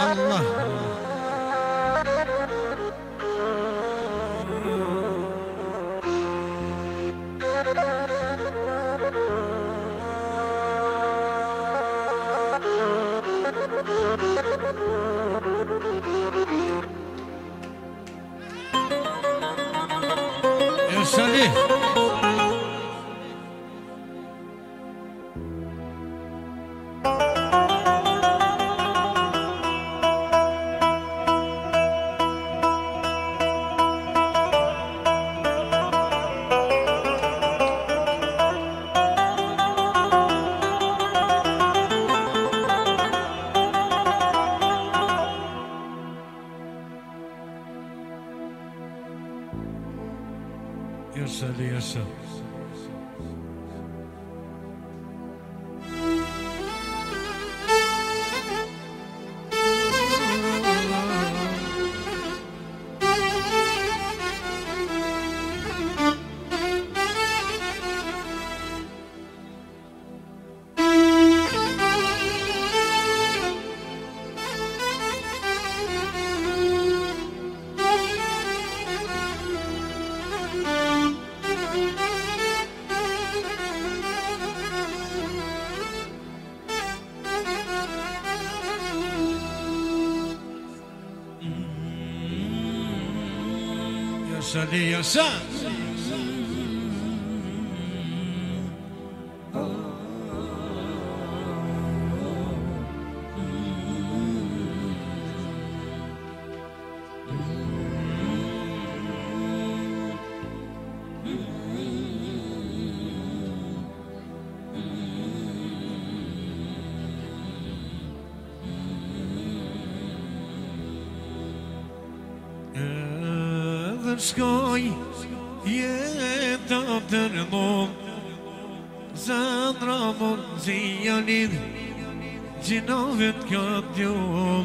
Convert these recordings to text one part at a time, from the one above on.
Allah. Ya Salih. Ya Salih, ya Salih. Ya Salih, ya Salih. Shkoj jeta të rëndon Zandra mund si janin Gjinove t'ka t'jon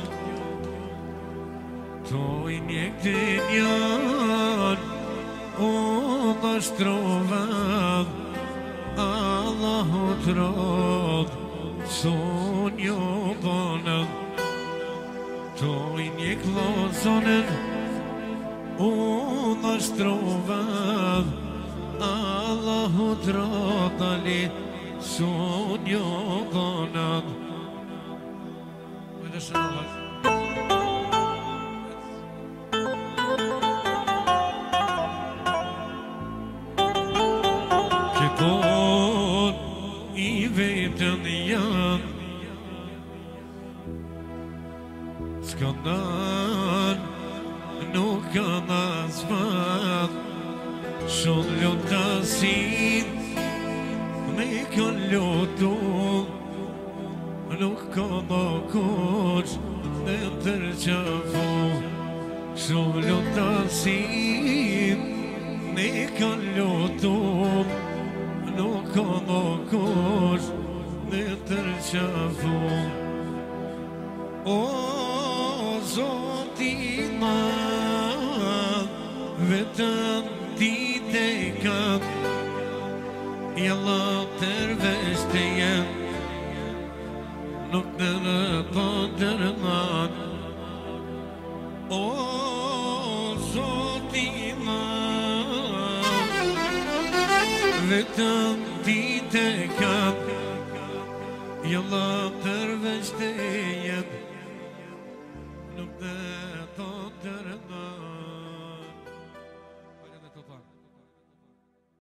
Toj njek të njan O dhe shtrovad Allahu t'rod Son jo banat Toj njek lozonen Unë është trovad Allahu të rodali Son jo donat Vëjtë shënë Allah Këton I vetën janë S'kanan Nuk ka nazvat Shumë ljotasin Me ka ljotu Nuk ka do kush Dhe tërqafu Shumë ljotasin Me ka ljotu Nuk ka do kush Dhe tërqafu O Zotin Vetëm ti te kam Jalla tërveç të jem Nuk në në po tërman O Zotin Vetëm ti te kam Jalla tërveç të jem Nuk në po tërman